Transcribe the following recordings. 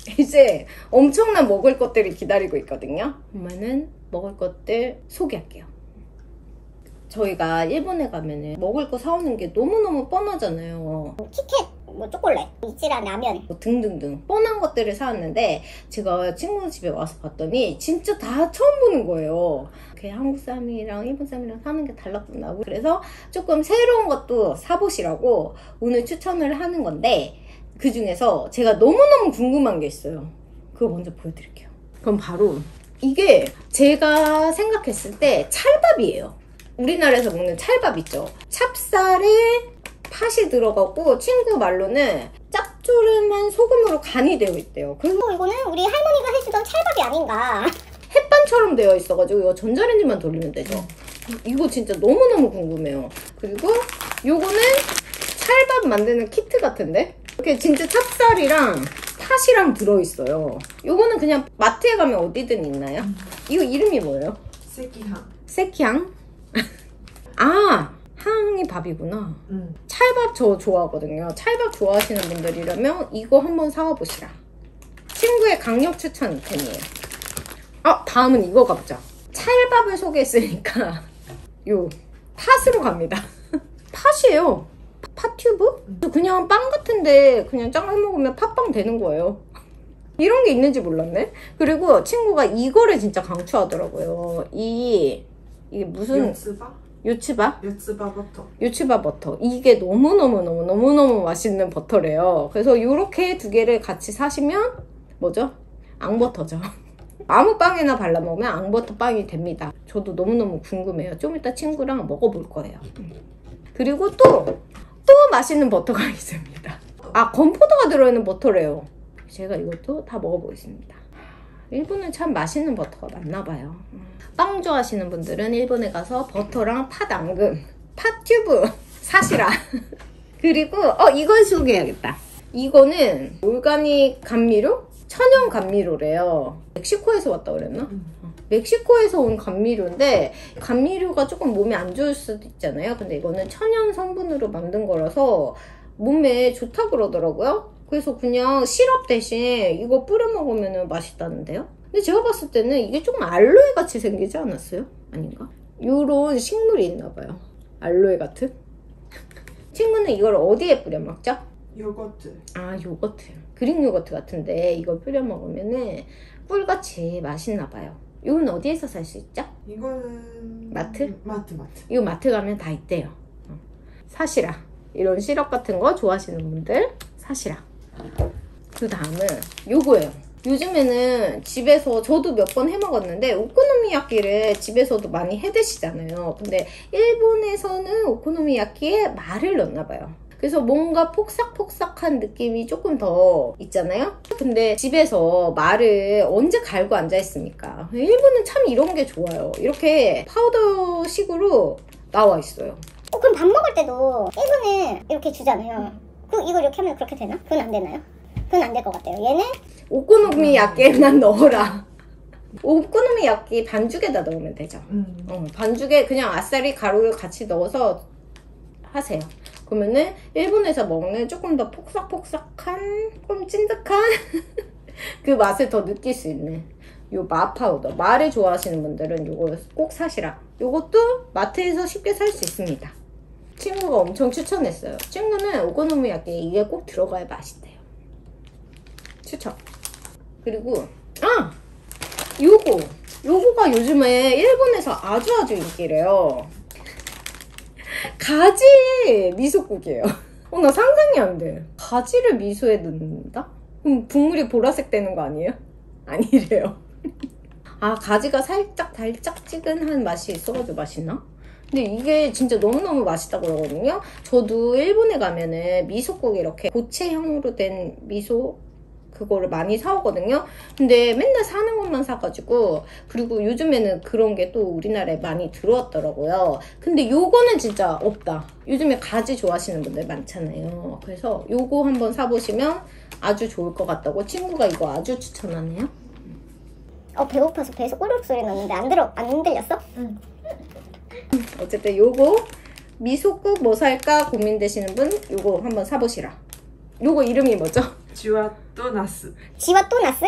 이제 엄청난 먹을 것들이 기다리고 있거든요. 엄마는 먹을 것들 소개할게요. 저희가 일본에 가면은 먹을 거 사오는 게 너무너무 뻔하잖아요. 티켓, 뭐 초콜릿, 이치라 라면 뭐 등등등 뻔한 것들을 사왔는데 제가 친구 집에 와서 봤더니 진짜 다 처음 보는 거예요. 한국 사람이랑 일본 사람이랑 사는 게 달랐구나. 그래서 조금 새로운 것도 사보시라고 오늘 추천을 하는 건데, 그 중에서 제가 너무너무 궁금한 게 있어요. 그거 먼저 보여드릴게요. 그럼 바로 이게 제가 생각했을 때 찰밥이에요. 우리나라에서 먹는 찰밥 있죠. 찹쌀에 팥이 들어가고 친구 말로는 짭조름한 소금으로 간이 되어 있대요. 그래서 이거는 우리 할머니가 해주던 찰밥이 아닌가. 햇반처럼 되어 있어가지고 이거 전자레인지만 돌리면 되죠. 이거 진짜 너무너무 궁금해요. 그리고 요거는 찰밥 만드는 키트 같은데? 이렇게 진짜 찹쌀이랑 팥이랑 들어있어요. 요거는 그냥 마트에 가면 어디든 있나요? 이거 이름이 뭐예요? 세키향. 세키향? 아, 항이 밥이구나. 찰밥 저 좋아하거든요. 찰밥 좋아하시는 분들이라면 이거 한번 사와보시라. 친구의 강력 추천 이템이에요. 다음은 이거 가보자. 찰밥을 소개했으니까 요 팥으로 갑니다. 팥이에요. 팥튜브? 그냥 빵 같은데 그냥 짱 해먹으면 팥빵 되는 거예요. 이런 게 있는지 몰랐네. 그리고 친구가 이거를 진짜 강추하더라고요. 이게 무슨 요츠바? 요츠바 버터. 요츠바 버터. 이게 너무너무 맛있는 버터래요. 그래서 요렇게 두 개를 같이 사시면 뭐죠? 앙버터죠. 아무 빵에나 발라 먹으면 앙버터 빵이 됩니다. 저도 너무너무 궁금해요. 좀 이따 친구랑 먹어볼 거예요. 그리고 또 맛있는 버터가 있습니다. 건포도가 들어있는 버터래요. 제가 이것도 다 먹어보겠습니다. 일본은 참 맛있는 버터가 많나봐요. 빵 좋아하시는 분들은 일본에 가서 버터랑 팥 앙금, 팥 튜브 사시라. 그리고 이걸 소개해야겠다. 이거는 올가닉 감미료? 천연 감미료래요. 멕시코에서 왔다 그랬나? 멕시코에서 온 감미료인데 감미료가 조금 몸에 안 좋을 수도 있잖아요. 근데 이거는 천연 성분으로 만든 거라서 몸에 좋다 그러더라고요. 그래서 그냥 시럽 대신 이거 뿌려 먹으면 맛있다는데요. 근데 제가 봤을 때는 이게 조금 알로에 같이 생기지 않았어요? 아닌가? 요런 식물이 있나 봐요. 알로에 같은? 친구는 이걸 어디에 뿌려 먹죠? 요거트. 요거트. 그릭 요거트 같은데 이걸 뿌려 먹으면은 꿀같이 맛있나 봐요. 이건 어디에서 살 수 있죠? 이거는 마트? 마트. 이거 마트 가면 다 있대요. 사시라. 이런 시럽 같은 거 좋아하시는 분들 사시라. 그 다음은 요거예요. 요즘에는 집에서 저도 몇 번 해 먹었는데 오코노미야끼를 집에서도 많이 해 드시잖아요. 근데 일본에서는 오코노미야끼에 말을 넣나 봐요. 그래서 뭔가 폭삭폭삭한 느낌이 조금 더 있잖아요. 근데 집에서 말을 언제 갈고 앉아있습니까? 일본은 참 이런 게 좋아요. 이렇게 파우더식으로 나와 있어요. 그럼 밥 먹을 때도 일본은 이렇게 주잖아요. 이거 이렇게 하면 그렇게 되나? 그건 안 되나요? 그건 안 될 것 같아요. 얘는 오코노미야끼에만 넣어라. 오코노미야끼 반죽에다 넣으면 되죠. 반죽에 그냥 아싸리 가루를 같이 넣어서 하세요. 그러면은 일본에서 먹는 조금 더 폭삭폭삭한, 좀 찐득한 그 맛을 더 느낄 수 있는 요 마파우더. 말을 좋아하시는 분들은 요거 꼭 사시라. 요것도 마트에서 쉽게 살 수 있습니다. 친구가 엄청 추천했어요. 친구는 오코노미야끼에 이게 꼭 들어가야 맛있대요. 추천. 그리고 요거가 요즘에 일본에서 아주 인기래요. 가지 미소국이에요. 나 상상이 안 돼. 가지를 미소에 넣는다? 그럼 국물이 보라색 되는 거 아니에요? 아니래요. 가지가 살짝 달짝지근한 맛이 있어가지고 맛있나? 근데 이게 진짜 너무너무 맛있다고 그러거든요. 저도 일본에 가면은 미소국 이렇게 고체형으로 된 미소 그거를 많이 사오거든요. 근데 맨날 사는 것만 사가지고, 그리고 요즘에는 그런 게 또 우리나라에 많이 들어왔더라고요. 근데 요거는 진짜 없다. 요즘에 가지 좋아하시는 분들 많잖아요. 그래서 요거 한번 사보시면 아주 좋을 것 같다고 친구가 이거 아주 추천하네요. 배고파서 배에서 꼬르륵 소리 났는데 안 들렸어? 응. 어쨌든 요거 미소국 뭐 살까 고민되시는 분 요거 한번 사보시라. 요거 이름이 뭐죠? 쥐와또나스. 지와또나스?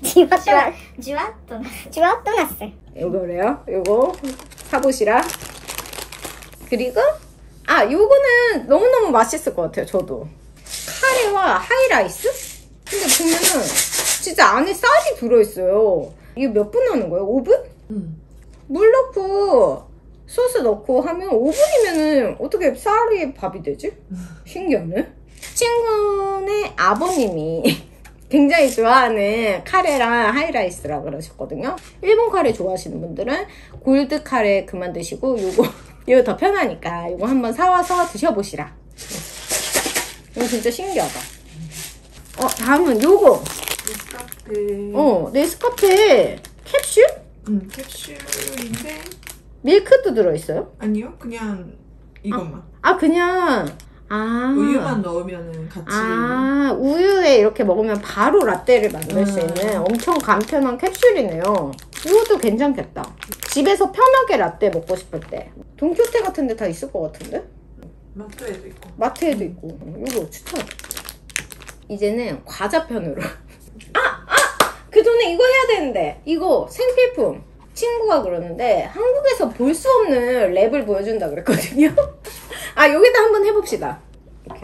지와또나스. 이거래요. 요거 사보시라. 그리고 요거는 너무너무 맛있을 것 같아요. 저도 카레와 하이라이스? 근데 보면은 진짜 안에 쌀이 들어있어요. 이게 몇 분 하는 거예요? 5분? 물 넣고 소스 넣고 하면 5분이면은 어떻게 쌀이 밥이 되지? 신기하네. 친구네 아버님이 굉장히 좋아하는 카레랑 하이라이스라고 그러셨거든요. 일본 카레 좋아하시는 분들은 골드 카레 그만 드시고 이거 더 편하니까 이거 한번 사와서 드셔보시라. 이거 진짜 신기하다. 다음은 요거. 네스카페. 네스카페 캡슐? 캡슐인데. 밀크도 들어있어요? 아니요, 그냥 이것만. 그냥 우유만 넣으면은 같이. 우유에 이렇게 먹으면 바로 라떼를 만들 수 있는 엄청 간편한 캡슐이네요. 이것도 괜찮겠다. 집에서 편하게 라떼 먹고 싶을 때. 돈키호테 같은 데 다 있을 것 같은데? 마트에도 있고. 마트에도 있고. 이거 추천. 이제는 과자 편으로. 그 전에 이거 해야 되는데. 이거 생필품. 친구가 그러는데 한국에서 볼 수 없는 랩을 보여준다 그랬거든요. 여기다 한번 해봅시다. 이렇게.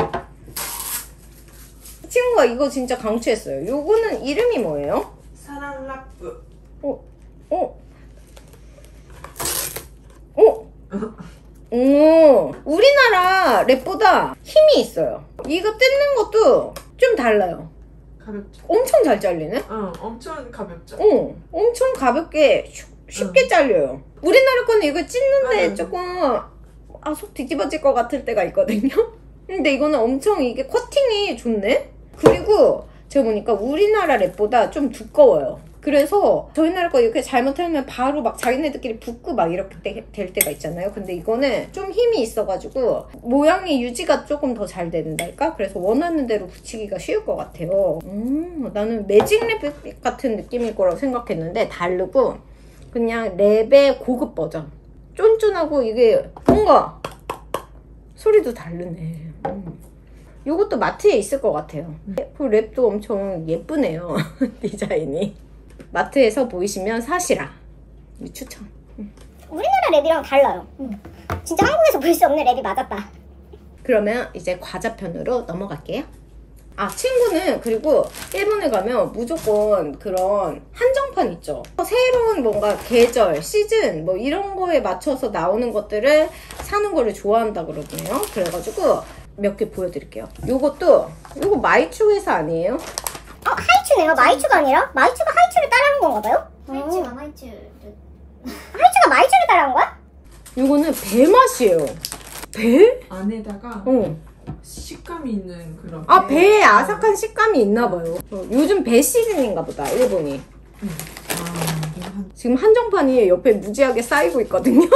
친구가 이거 진짜 강추했어요. 요거는 이름이 뭐예요? 사랑라프. 우리나라 랩보다 힘이 있어요. 이거 뜯는 것도 좀 달라요. 가볍죠? 엄청 잘 잘리네? 엄청 가볍죠? 엄청 가볍게 쉽게 잘려요. 우리나라 거는 이거 찢는데 조금 속 뒤집어질 것 같을 때가 있거든요. 근데 이거는 엄청 이게 커팅이 좋네? 그리고 제가 보니까 우리나라 랩보다 좀 두꺼워요. 그래서 저희 나라 거 이렇게 잘못하면 바로 막 자기네들끼리 붙고 막 이렇게 될 때가 있잖아요. 근데 이거는 좀 힘이 있어가지고 모양이 유지가 조금 더 잘 된달까? 그래서 원하는 대로 붙이기가 쉬울 것 같아요. 나는 매직 랩 같은 느낌일 거라고 생각했는데 다르고 그냥 랩의 고급 버전. 쫀쫀하고 이게 뭔가 소리도 다르네. 요것도 마트에 있을 것 같아요. 그 랩도 엄청 예쁘네요. 디자인이. 마트에서 보이시면 사시라. 추천. 우리나라 랩이랑 달라요. 진짜 한국에서 볼 수 없는 랩이 맞았다. 그러면 이제 과자편으로 넘어갈게요. 친구는 그리고 일본에 가면 무조건 그런 한정판 있죠. 새로운 뭔가 계절, 시즌 뭐 이런 거에 맞춰서 나오는 것들을 사는 거를 좋아한다 그러네요. 그래가지고 몇 개 보여드릴게요. 요거 마이추 회사 아니에요? 하이츄네요. 마이츄가 아니라? 마이츄가 하이츄를 따라한 건가 봐요? 하이츄가 하이츄. 하이츄가 마이츄를 따라한 거야? 요거는 배 맛이에요. 배? 안에다가 식감이 있는 그런. 배에 아삭한 식감이 있나 봐요. 요즘 배 시즌인가 보다, 일본이. 지금 한정판이 옆에 무지하게 쌓이고 있거든요.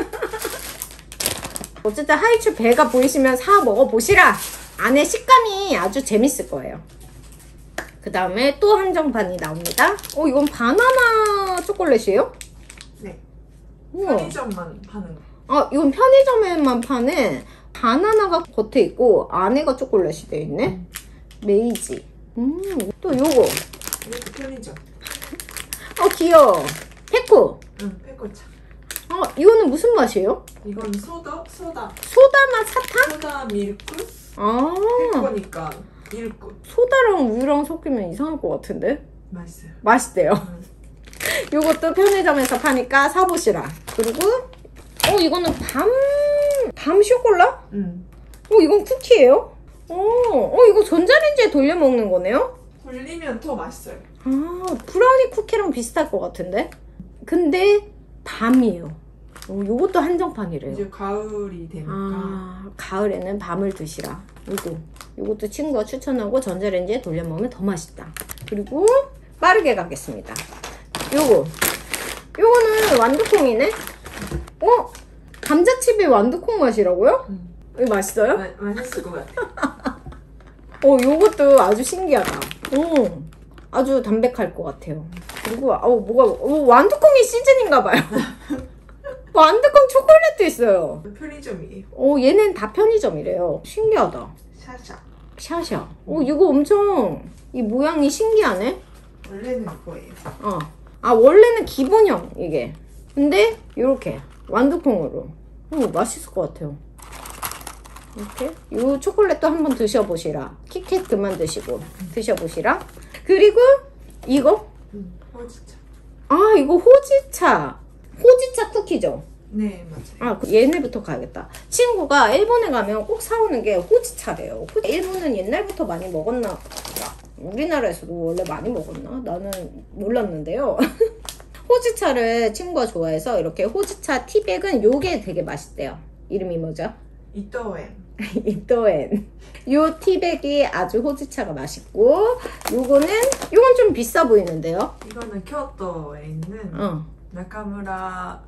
어쨌든 하이츄 배가 보이시면 사 먹어보시라. 안에 식감이 아주 재밌을 거예요. 그 다음에 또 한정판이 나옵니다. 이건 바나나 초콜릿이에요? 네. 우와. 편의점만 파는 거. 이건 편의점에만 파는 바나나가 겉에 있고 안에가 초콜릿이 되어 있네. 메이지. 또 요거. 이것도 편의점. 귀여워. 페코. 페코차. 이거는 무슨 맛이에요? 이건 소다 소다맛 사탕? 소다 밀크. 페코니까 밀크. 소다랑 우유랑 섞이면 이상할 것 같은데? 맛있어요. 맛있대요. 요것도 편의점에서 파니까 사보시라. 그리고 이거는 밤 쇼콜라? 이건 쿠키예요? 이거 전자레인지에 돌려 먹는 거네요? 돌리면 더 맛있어요. 브라우니 쿠키랑 비슷할 것 같은데? 근데 밤이에요. 요것도 한정판이래요. 이제 가을이 되니까. 가을에는 밤을 드시라. 요것도 친구가 추천하고 전자레인지에 돌려 먹으면 더 맛있다. 그리고 빠르게 가겠습니다. 요거는 완두콩이네? 감자칩이 완두콩 맛이라고요? 이거 맛있어요? 맛있을 것 같아. 요것도 아주 신기하다. 아주 담백할 것 같아요. 그리고 완두콩이 시즌인가 봐요. 완두콩 초콜릿도 있어요. 편의점이에요. 얘는 다 편의점이래요. 신기하다. 샤샤. 샤샤. 오, 이거 엄청 이 모양이 신기하네. 원래는 이거예요. 아, 원래는 기본형 이게. 근데 이렇게 완두콩으로. 맛있을 것 같아요. 이렇게 요 초콜릿도 한번 드셔보시라. kitkat 그만 드시고 드셔보시라. 그리고 이거 호지차. 아, 이거 호지차 쿠키죠. 네, 맞아요. 아, 얘네부터 가야겠다. 친구가 일본에 가면 꼭 사오는 게 호지차래요. 일본은 옛날부터 많이 먹었나? 우리나라에서도 원래 많이 먹었나? 나는 몰랐는데요. 호지차를 친구가 좋아해서 이렇게 호지차 티백은 요게 되게 맛있대요. 이름이 뭐죠? 이토엔. 이토엔. 요 티백이 아주 호지차가 맛있고, 요건 좀 비싸 보이는데요. 이거는 교토에 있는 나카무라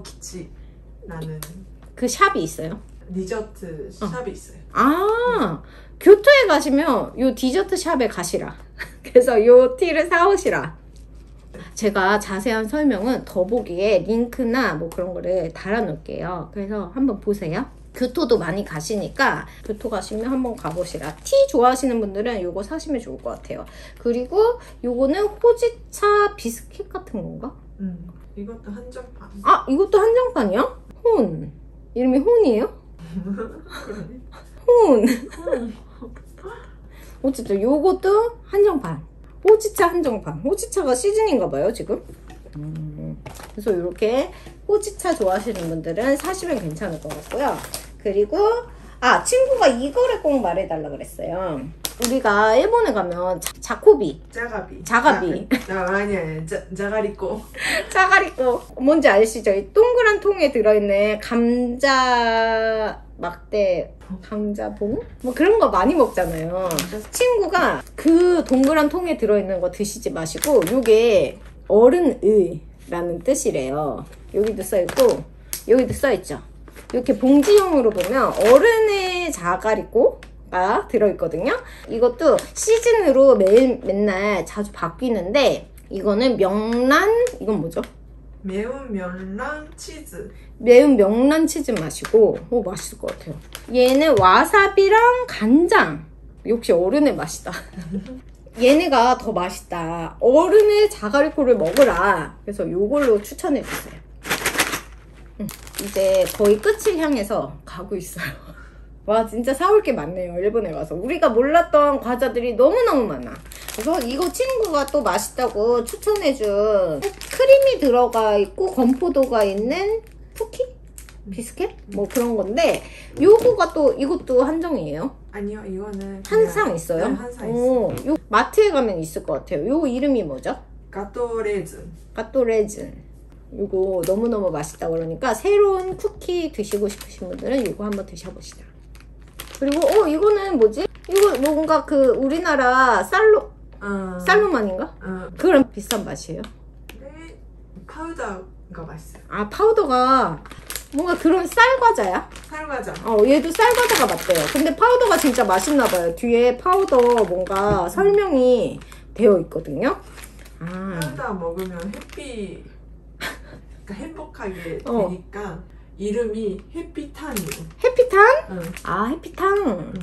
토키치라는 그 샵이 있어요. 디저트 샵이 있어요. 아, 교토에 가시면 요 디저트 샵에 가시라. 그래서 요 티를 사오시라. 제가 자세한 설명은 더보기에 링크나 뭐 그런 거를 달아 놓을게요. 그래서 한번 보세요. 교토도 많이 가시니까 교토 가시면 한번 가보시라. 티 좋아하시는 분들은 요거 사시면 좋을 것 같아요. 그리고 요거는 호지차 비스킷 같은 건가? 이것도 한정판. 아, 이것도 한정판이야? 혼. 이름이 혼이에요? 그러네. 혼. 어쨌든 요것도 한정판. 호지차 한정판. 호지차가 시즌인가 봐요, 지금. 그래서 이렇게 호지차 좋아하시는 분들은 사시면 괜찮을 것 같고요. 그리고 친구가 이거를 꼭 말해달라 그랬어요. 우리가 일본에 가면 자코비. 자가비. 아니야. 자가리꼬. 자가리꼬. 뭔지 아시죠? 이 동그란 통에 들어있는 감자 막대, 감자봉? 뭐 그런 거 많이 먹잖아요. 친구가 그 동그란 통에 들어있는 거 드시지 마시고 요게 어른의라는 뜻이래요. 여기도 써있고 여기도 써있죠. 이렇게 봉지형으로 보면 어른의 자가리꼬가 들어있거든요. 이것도 시즌으로 맨날 자주 바뀌는데 이거는 명란, 이건 뭐죠? 매운 명란 치즈. 매운 명란 치즈 맛이고 맛있을 것 같아요. 얘는 와사비랑 간장. 역시 어른의 맛이다. 얘네가 더 맛있다. 어른의 자가리코를 먹으라. 그래서 요걸로 추천해주세요. 이제 거의 끝을 향해서 가고 있어요. 와, 진짜 사올 게 많네요. 일본에 가서 우리가 몰랐던 과자들이 너무너무 많아. 그래서 이거 친구가 또 맛있다고 추천해준 크림이 들어가 있고 건포도가 있는 쿠키? 비스켓? 뭐 그런 건데 요거가 또 이것도 한정이에요? 아니요, 이거는 항상 있어요? 네, 항상 있어요. 요 마트에 가면 있을 것 같아요. 요 이름이 뭐죠? 가토레즌. 가토레즌. 요거 너무너무 맛있다 그러니까 새로운 쿠키 드시고 싶으신 분들은 요거 한번 드셔보시다. 그리고 이거는 뭐지? 이거 뭔가 그 우리나라 살로만인가? 그런 비싼 맛이에요. 네, 파우더가 맛있어요. 아, 파우더가 뭔가 그런 쌀과자야? 쌀과자. 얘도 쌀과자가 맞대요. 근데 파우더가 진짜 맛있나봐요. 뒤에 파우더 뭔가 설명이 되어 있거든요. 파우더 먹으면 그러니까 행복하게 되니까 이름이 해피탄이에요. 해피탄? 응. 아, 해피탕.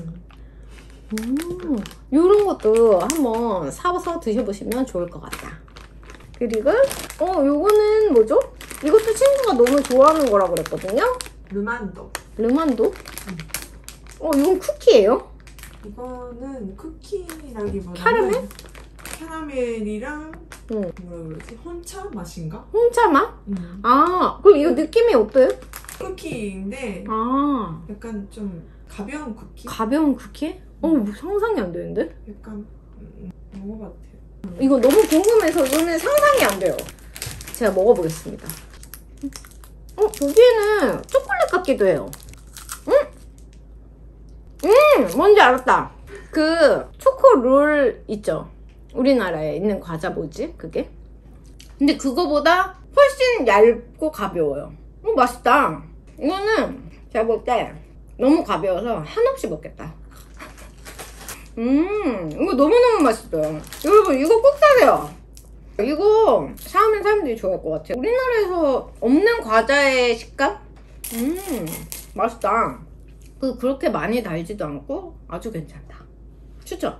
요런 것도 한번 사서 드셔보시면 좋을 것 같다. 그리고 요거는 뭐죠? 이것도 친구가 너무 좋아하는 거라 그랬거든요. 르만도. 르만도? 이건 쿠키예요? 이거는 쿠키라기보다는 카라멜? 캐러멜이랑 뭐라 그러지? 혼차 맛인가? 홍차 맛? 그럼 이거 느낌이 어때요? 쿠키인데 약간 좀 가벼운 쿠키? 가벼운 쿠키? 상상이 안 되는데? 약간 먹어봐도 돼요. 이거 너무 궁금해서 이거는 상상이 안 돼요. 제가 먹어보겠습니다. 보기에는 초콜릿 같기도 해요. 뭔지 알았다. 그 초코롤 있죠? 우리나라에 있는 과자 뭐지? 그게? 근데 그거보다 훨씬 얇고 가벼워요. 맛있다. 이거는 제가 볼 때 너무 가벼워서 한없이 먹겠다. 이거 너무너무 맛있어요. 여러분 이거 꼭 사세요. 이거 사면 사람들이 좋아할 것 같아요. 우리나라에서 없는 과자의 식감? 맛있다. 그렇게 많이 달지도 않고 아주 괜찮다. 추천!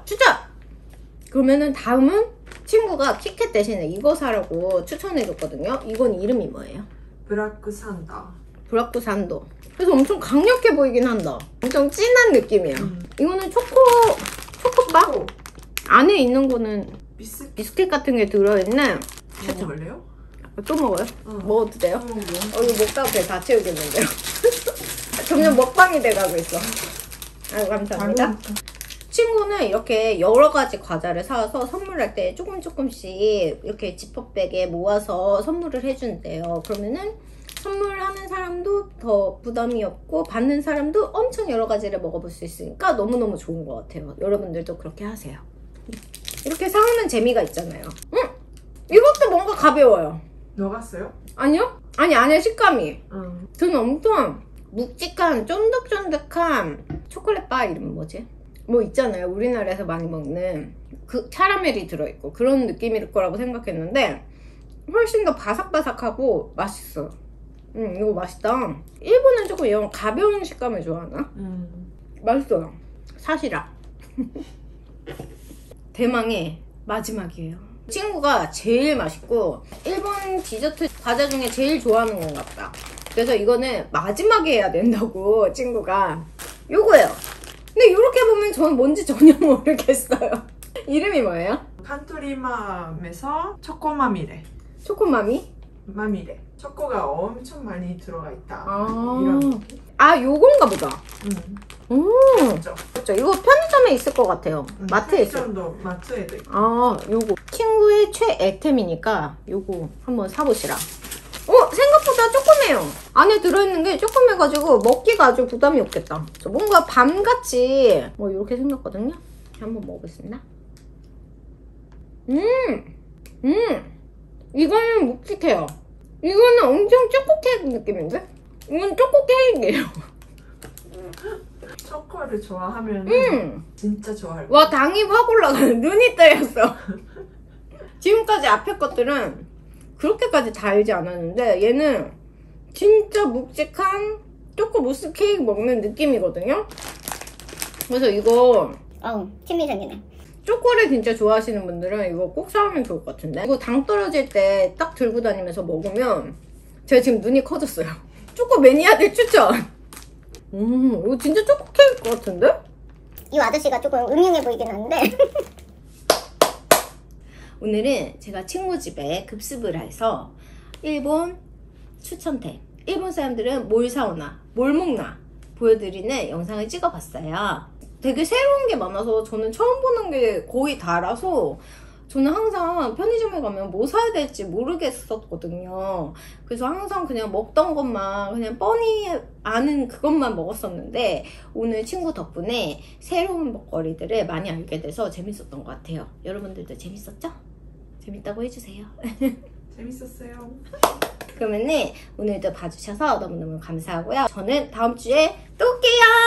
그러면은 다음은 친구가 키캣 대신에 이거 사라고 추천해줬거든요. 이건 이름이 뭐예요? 브라크 산다. 브라크 산도. 그래서 엄청 강력해 보이긴 한다. 엄청 진한 느낌이야. 이거는 초코바? 안에 있는 거는 비스킷 같은 게 들어있네. 먹어볼래요? 또 먹어요? 먹어도 돼요? 이거 먹다가 배 다 채우겠는데요? 점점 먹방이 돼가고 있어. 아유, 감사합니다. 친구는 이렇게 여러 가지 과자를 사와서 선물할 때 조금씩 이렇게 지퍼백에 모아서 선물을 해준대요. 그러면은 선물하는 사람도 더 부담이 없고 받는 사람도 엄청 여러 가지를 먹어볼 수 있으니까 너무너무 좋은 것 같아요. 여러분들도 그렇게 하세요. 이렇게 사오는 재미가 있잖아요. 이것도 뭔가 가벼워요. 녹았어요? 아니요? 아니 식감이. 저는 엄청 묵직한 쫀득쫀득한 초콜릿바 이름은 뭐지? 뭐 있잖아요. 우리나라에서 많이 먹는 그 캐러멜이 들어있고 그런 느낌일 거라고 생각했는데 훨씬 더 바삭바삭하고 맛있어요. 이거 맛있다. 일본은 조금 이런 가벼운 식감을 좋아하나? 맛있어요. 사시라. 대망의 마지막이에요. 친구가 제일 맛있고 일본 디저트 과자 중에 제일 좋아하는 것 같다. 그래서 이거는 마지막에 해야 된다고 친구가. 요거예요. 근데 이렇게 보면 저는 뭔지 전혀 모르겠어요. 이름이 뭐예요? 칸토리맘에서 초코마미레. 초코마미? 마미레. 초코가 엄청 많이 들어가 있다. 이런. 요건가 보다. 그렇죠. 이거 편의점에 있을 것 같아요. 마트에 있어요. 편의점도 마트에도 있고. 요거 친구의 최애템이니까 요거 한번 사보시라. 생각보다 조그매요. 안에 들어있는 게 조그매가지고 먹기가 아주 부담이 없겠다. 뭔가 밤같이 뭐 이렇게 생겼거든요. 한번 먹어보겠습니다. 이거는 묵직해요. 이거는 엄청 초코 케이크 느낌인데? 이건 초코 케이크예요. 초코를 좋아하면 진짜 좋아할 와, 당이 확 올라가는. 눈이 떨렸어. 지금까지 앞에 것들은 그렇게까지 달지 않았는데 얘는 진짜 묵직한 초코 무스 케이크 먹는 느낌이거든요. 그래서 이거 침이 생기네. 초코를 진짜 좋아하시는 분들은 이거 꼭 사오면 좋을 것 같은데. 이거 당 떨어질 때 딱 들고 다니면서 먹으면 제가 지금 눈이 커졌어요. 초코 매니아들 추천. 이거 진짜 초코 케이크 같은데? 이 아저씨가 조금 음흉해 보이긴 하는데 오늘은 제가 친구 집에 급습을 해서 일본 추천템, 일본 사람들은 뭘 사오나 뭘 먹나 보여드리는 영상을 찍어봤어요. 되게 새로운 게 많아서 저는 처음 보는 게 거의 다라서 저는 항상 편의점에 가면 뭐 사야 될지 모르겠었거든요. 그래서 항상 그냥 먹던 것만 그냥 뻔히 아는 그것만 먹었었는데 오늘 친구 덕분에 새로운 먹거리들을 많이 알게 돼서 재밌었던 것 같아요. 여러분들도 재밌었죠? 재밌다고 해주세요. 재밌었어요. 그러면은 오늘도 봐주셔서 너무너무 감사하고요. 저는 다음 주에 또 올게요.